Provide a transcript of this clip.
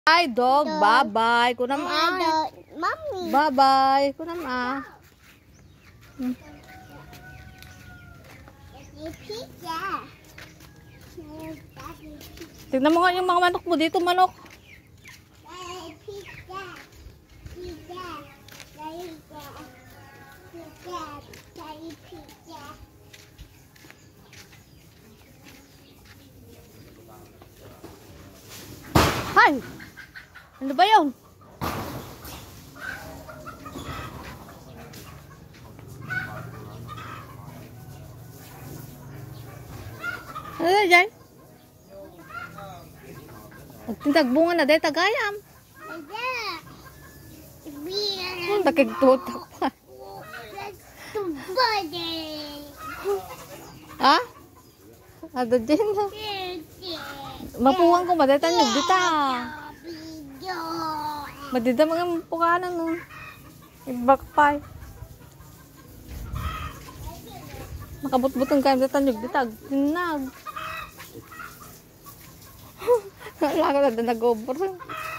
Bye, dog. Bye-bye. Kunam Mommy. Bye-bye. Kunam Pizza. Tignan mo nga yung mga manok mo dito, manok. Pizza. Pizza. Pizza. Pizza. Hay! Ano ba yun? Ano na dyan? Magtindag bunga na dahil tagayam. Nakiktutak pa. Ha? Ada dyan na. Mapuwang ko madatan yung dita. Madida mga pukanan no. Ibakpay. Makabut-butong kayo datan yung dita. Ginag. Wala ka na nag-over.